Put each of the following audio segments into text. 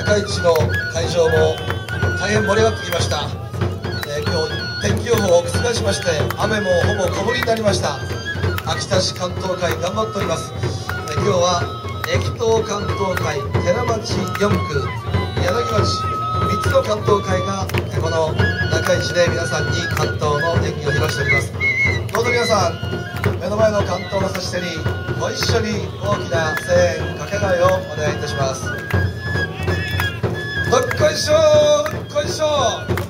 中市の会場も大変盛り上がってきました。今日天気予報を覆しまして雨もほぼ小降りになりました。秋田市関東会頑張っております。今日は駅東関東会、寺町4区、柳町3つの関東会がこの中市で皆さんに関東の演技を披露しております。どうぞ皆さん、目の前の関東の差し手にご一緒に大きな声援掛け声をお願いいたします。どっこいしょー、どっこいしょー、ど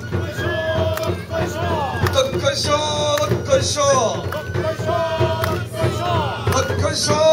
っこいしょー、どっこいしょー、どっこいしょー、どっこいしょー。